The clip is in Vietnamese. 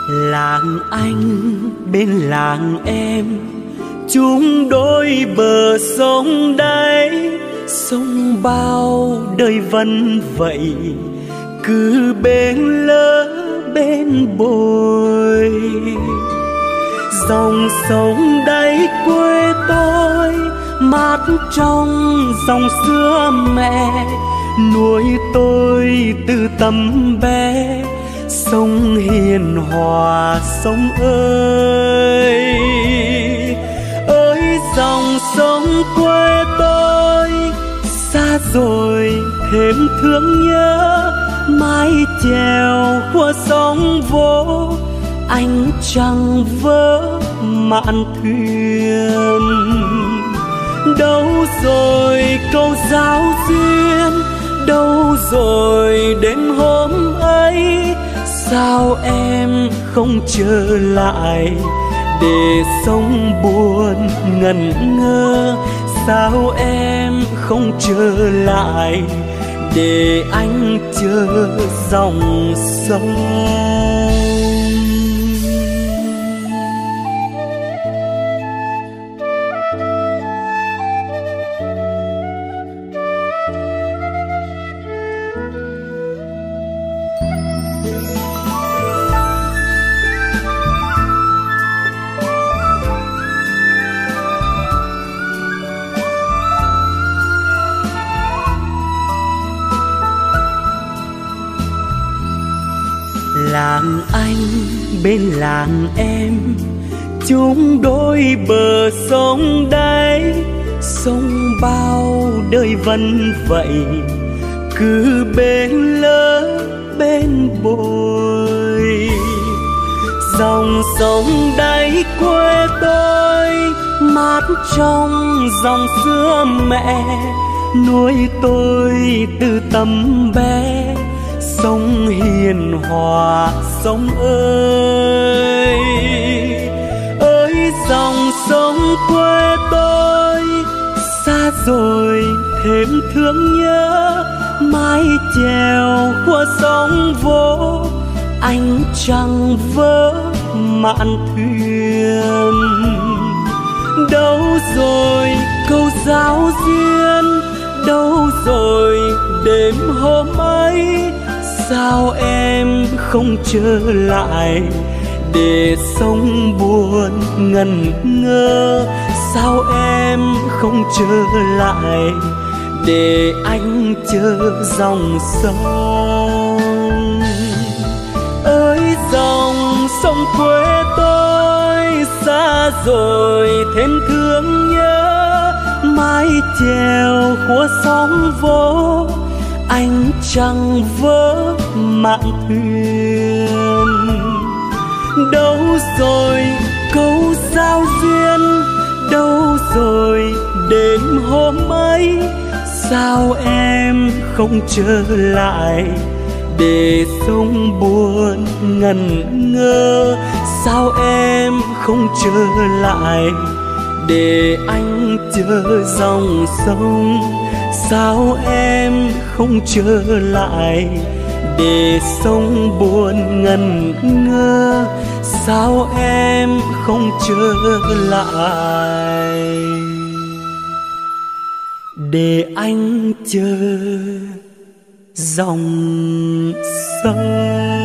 Làng anh bên làng em, chung đôi bờ sông đáy, sông bao đời vẫn vậy, cứ bên lỡ bên bồi. Dòng sông đáy quê tôi mát trong dòng xưa mẹ, nuôi tôi từ tấm bé. Sông hiền hòa sông ơi, ơi dòng sông quê tôi xa rồi thêm thương nhớ. Mái chèo của sông vô anh chẳng vỡ mạn thuyền. Đâu rồi câu giao duyên, đâu rồi đêm hôm ấy, sao em không trở lại để sông buồn ngẩn ngơ? Sao em không trở lại để anh chờ dòng sông? Làng anh bên làng em, chung đôi bờ sông đáy, sông bao đời vẫn vậy, cứ bên lỡ bên bồi. Dòng sông đáy quê tôi mát trong dòng xưa mẹ, nuôi tôi từ tấm bé. Sông hiền hòa sông ơi, ơi dòng sông quê tôi xa rồi thêm thương nhớ. Mái chèo của sông vô anh chẳng vỡ mạn thuyền. Đâu rồi câu giao duyên, đâu rồi đêm hôm ấy, sao em không trở lại để sông buồn ngẩn ngơ? Sao em không trở lại để anh chờ dòng sông? Ơi dòng sông quê tôi xa rồi thêm thương nhớ. Mái chèo của sông vô anh chẳng vỡ mạn thuyền. Đâu rồi câu giao duyên, đâu rồi đêm hôm ấy, sao em không trở lại để sông buồn ngẩn ngơ? Sao em không trở lại để anh chờ dòng sông? Sao em không trở lại để sông buồn ngẩn ngơ? Sao em không trở lại để anh chờ dòng sông?